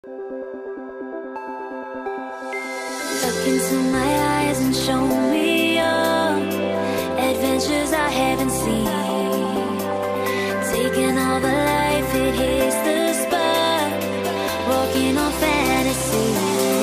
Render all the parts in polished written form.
Look into my eyes and show me your adventures I haven't seen. Taking all the life, it hits the spot. Walking on fantasy.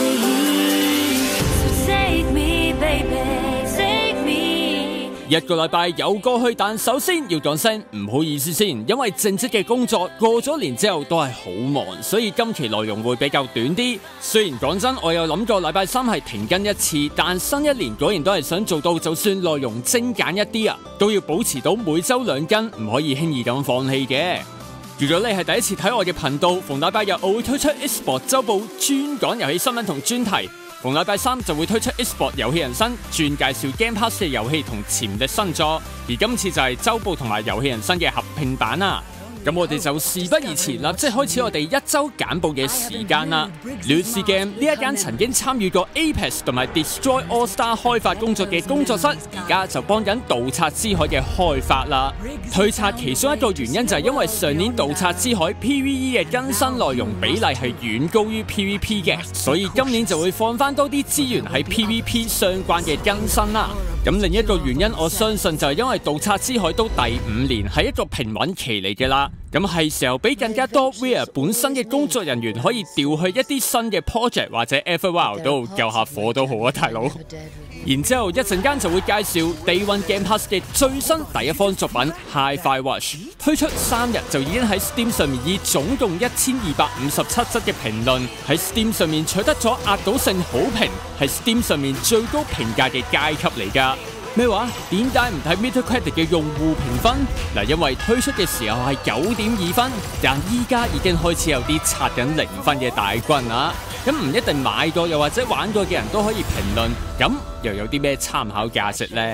So take me, baby, take me. 一個禮拜又過去，但首先要講聲唔好意思先，因為正職嘅工作過咗年之後都係好忙，所以今期內容會比較短啲。雖然講真，我有諗過禮拜三係停更一次，但新一年果然都係想做到，就算內容精簡一啲啊，都要保持到每週2更，唔可以輕易咁放棄嘅。如果你係第一次睇我嘅頻道，逢禮拜日我會推出 eSport 週報，專講遊戲新聞同專題。逢禮拜三就會推出 eSport 遊戲人生，專介紹 Game Pass 嘅遊戲同潛力新作，而今次就係週報同埋遊戲人生嘅合併版啦。咁我哋就事不宜遲，立即開始我哋一週簡報嘅時間啦。Lucy Game 呢一間曾經參與過 Apex 同埋 Destroy All Star 開發工作嘅工作室，而家就幫緊盜賊之海嘅開發啦。推測其中一個原因就係因為上年盜賊之海 PVE 嘅更新內容比例係遠高於 PVP 嘅，所以今年就會放翻多啲資源喺 PVP 相關嘅更新啦。咁另一個原因，我相信就係因為盜賊之海都第5年，係一個平穩期嚟嘅啦。咁係時候俾更加多 Rare 本身嘅工作人員可以調去一啲新嘅 project 或者 Everwild 度救下火都好啊，大佬。然之後一陣間就會介紹 Day One Game Pass 嘅最新第一方作品 Hi-Fi Rush 推出3日就已經喺 Steam 上面以總共1257則嘅評論喺 Steam 上面取得咗壓倒性好評，係 Steam 上面最高評價嘅階級嚟㗎。咩話？點解唔睇 Metacritic 嘅用戶評分？嗱，因為推出嘅時候係9.2分，但依家已經開始有啲刷緊0分嘅大軍啦。咁唔一定買過又或者玩過嘅人都可以評論，咁又有啲咩參考價值呢？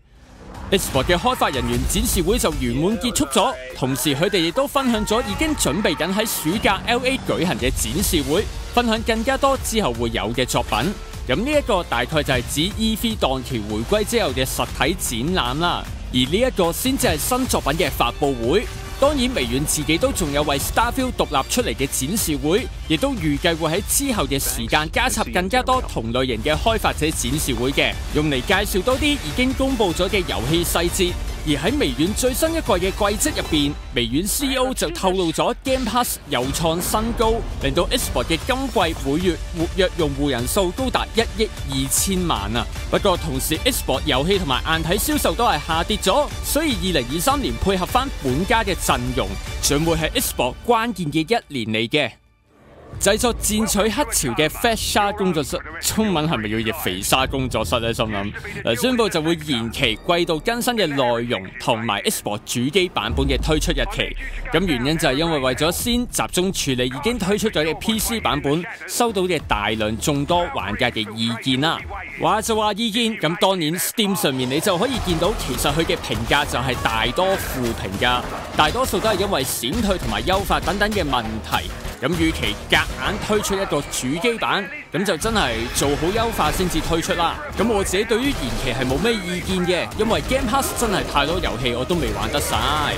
eSport 嘅開發人員展示會就圓滿結束咗，同時佢哋亦都分享咗已經準備緊喺暑假 LA 舉行嘅展示會，分享更加多之後會有嘅作品。咁呢一個大概就係指 E3 檔期回歸之後嘅實體展覽啦，而呢一個先至係新作品嘅發佈會。當然微軟自己都仲有為 Starfield 獨立出嚟嘅展示會，亦都預計會喺之後嘅時間加插更加多同類型嘅開發者展示會嘅，用嚟介紹多啲已經公佈咗嘅遊戲細節。而喺微軟最新一季嘅季績入邊，微軟 CEO 就透露咗 Game Pass 又創新高，令到 eSport 嘅今季每月活躍用戶人數高達1億2千萬啊！不過同時 eSport 遊戲同埋硬體銷售都係下跌咗，所以2023年配合翻本家嘅陣容，將會係 eSport 關鍵嘅一年嚟嘅。製作戰取黑潮嘅 Fat Shark 工作室，中文係咪要譯肥沙工作室呢？心諗宣佈就會延期季度更新嘅內容同埋 eSport 主機版本嘅推出日期。咁原因就係因為咗先集中處理已經推出咗嘅 PC 版本收到嘅大量眾多玩家嘅意見啦。話就話意見，咁當然 Steam 上面你就可以見到，其實佢嘅評價就係大多負評㗎，大多數都係因為閃退同埋優化等等嘅問題。咁與其夾硬推出一個主機版，咁就真係做好優化先至推出啦。咁我自己對於延期係冇咩意見嘅，因為 Game Pass 真係太多遊戲我都未玩得晒。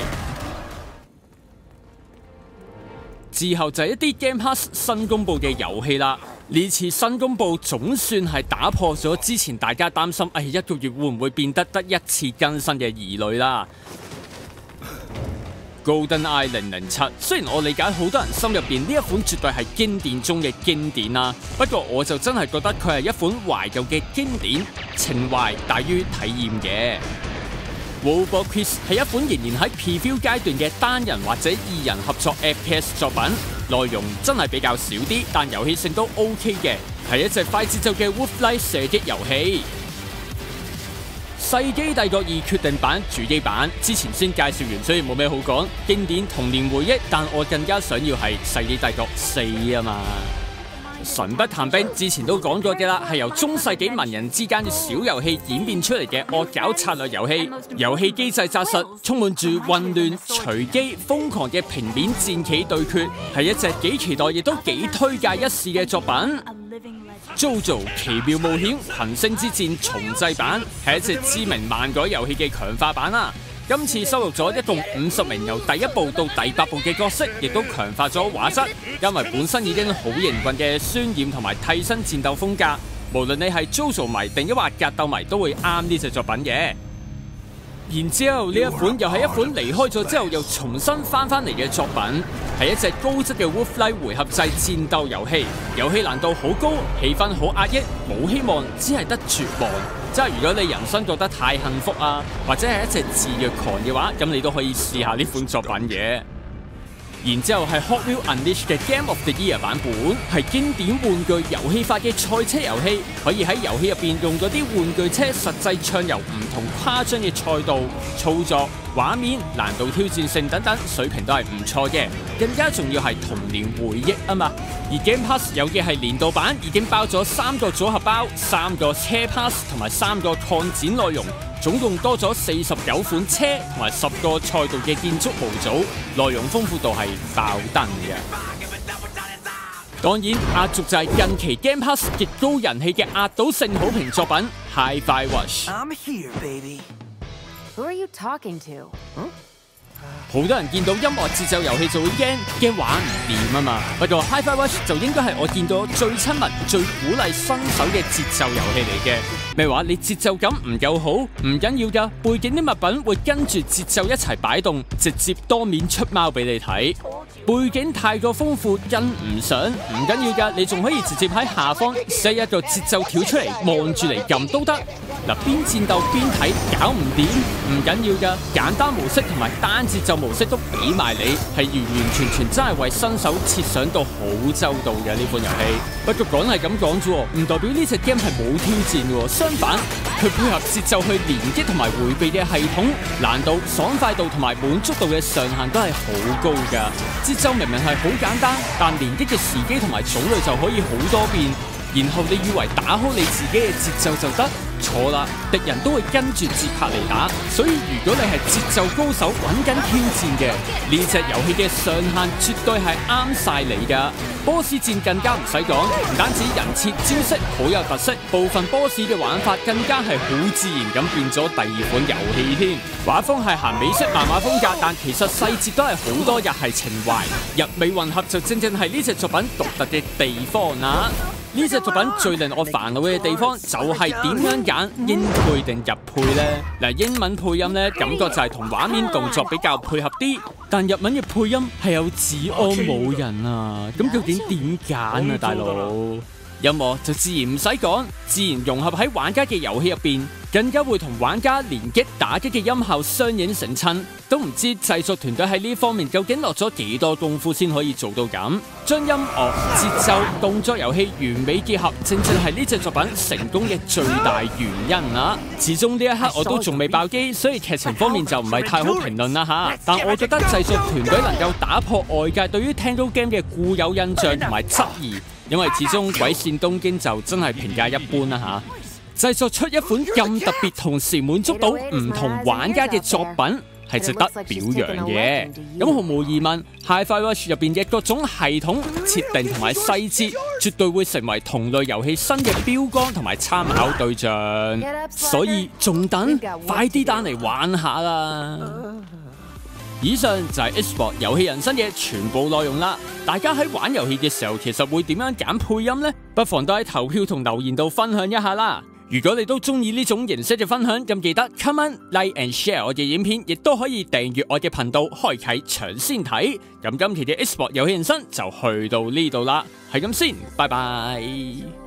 之後就係一啲 Game Pass 新公佈嘅遊戲啦。呢次新公佈總算係打破咗之前大家擔心，一個月會唔會變得一次更新嘅疑慮啦。GoldenEye 007，雖然我理解好多人心入邊呢一款絕對係經典中嘅經典啦，不過我就真係覺得佢係一款懷舊嘅經典，情懷大於體驗嘅。Roboquiz 係一款仍然喺 preview 階段嘅單人或者2人合作 FPS 作品，內容真係比較少啲，但遊戲性都 OK 嘅，係一隻快節奏嘅 Wolf-like 射擊遊戲。世紀帝國2決定版主機版之前先介紹完，所以冇咩好講，經典童年回憶，但我更加想要係世紀帝國4啊嘛。神不談兵之前都講過嘅啦，係由中世紀文人之間嘅小遊戲演變出嚟嘅惡搞策略遊戲，遊戲機制紮實，充滿住混亂、隨機、瘋狂嘅平面戰棋對決，係一隻幾期待亦都幾推介一試嘅作品。JoJo 奇妙冒險行星之戰重製版係一隻知名漫改遊戲嘅強化版啦。 今次收錄咗一共50名由第1部到第8部嘅角色，亦都強化咗畫質，因為本身已經好營運嘅渲染同埋替身戰鬥風格，無論你係 JoJo 迷定抑或格鬥迷都會啱呢隻作品嘅。然之後呢一款又係一款離開咗之後又重新翻嚟嘅作品，係一隻高質嘅 Wolflike 回合制戰鬥遊戲，遊戲難度好高，氣氛好壓抑，冇希望，只係得絕望。即係如果你人生覺得太幸福啊，或者係一隻自虐狂嘅話，咁你都可以試下呢款作品嘅。然之後係 Hot Wheels Unleashed 嘅 Game of the Year 版本，係經典玩具遊戲化嘅賽車遊戲，可以喺遊戲入邊用嗰啲玩具車實際暢遊唔同誇張嘅賽道、操作、畫面、難度挑戰性等等，水平都係唔錯嘅。更加重要係童年回憶啊嘛！而 Game Pass 有嘅係年度版，已經包咗3個組合包、3個車 Pass 同埋3個擴展內容。總共多咗49款車同埋10個賽道嘅建築模組，內容豐富度係爆燈嘅。當然，壓軸就係近期 Game Pass 極高人氣嘅壓倒性好評作品 Hi-Fi Rush。好多人見到音樂節奏遊戲就會驚玩唔掂啊嘛。不過 Hi-Fi Rush 就應該係我見到最親密、最鼓勵新手嘅節奏遊戲嚟嘅。咩話？你節奏感唔夠好，唔緊要㗎，背景啲物品會跟住節奏一齊擺動，直接當面出貓俾你睇。背景太過豐富，跟唔上，唔緊要㗎，你仲可以直接喺下方 set 一個節奏條出嚟，望住嚟撳都得。嗱，邊戰鬥邊睇，搞唔掂唔緊要㗎，簡單模式同埋單節奏模式都俾埋你，係完完全全真係為新手設想到好周到嘅呢款遊戲。不過講係咁講啫，唔代表呢隻 game 係冇挑戰喎。相反，佢配合節奏去連擊同埋迴避嘅系統，難度、爽快度同埋滿足度嘅上限都係好高㗎。節奏明明係好簡單，但連擊嘅時機同埋種類就可以好多變。然後你以為打好你自己嘅節奏就得，錯啦！敵人都會跟住節拍嚟打，所以如果你係節奏高手揾緊挑戰嘅，呢隻遊戲嘅上限絕對係啱晒你㗎。boss 戰更加唔使講，唔單止人設招式好有特色，部分 boss 嘅玩法更加係好自然咁變咗第2款遊戲添。畫風係行美式漫畫風格，但其實細節都係好多日系情懷，日美混合就正係呢隻作品獨特嘅地方啊！呢隻作品最令我煩惱嘅地方就係點樣揀英配定日配呢？嗱，英文配音呢，感覺就係同畫面動作比較配合啲，但日文嘅配音係有治安冇人啊！咁究竟點揀啊，大佬？音樂就自然唔使講，自然融合喺玩家嘅遊戲入邊，更加會同玩家連擊打擊嘅音效相映成襯。都唔知製作團隊喺呢方面究竟落咗幾多功夫先可以做到咁，將音樂、節奏、動作遊戲完美結合，正係呢隻作品成功嘅最大原因啊！始終呢一刻我都仲未爆機，所以劇情方面就唔係太好評論啦吓。但我覺得製作團隊能夠打破外界對於 Tango Game 嘅固有印象同埋質疑，因為始終鬼線東京就真係評價一般啦吓。製作出一款咁特別，同時滿足到唔同玩家嘅作品，係值得表揚嘅。咁毫無疑問 Hi-Fi Rush 入邊嘅各種系統設定同埋細節，絕對會成為同類遊戲新嘅標杆同埋參考對象。所以仲等，快啲單嚟玩下啦！以上就係 Xbox 遊戲人生嘅全部內容啦。大家喺玩遊戲嘅時候，其實會點樣揀配音呢？不妨都喺投票同留言度分享一下啦。如果你都中意呢種形式嘅分享，咁記得 comment、like and share 我嘅影片，亦都可以訂閱我嘅頻道，開啟搶先睇。咁今期嘅 Xbox 遊戲人生就去到呢度啦，係咁先，拜拜。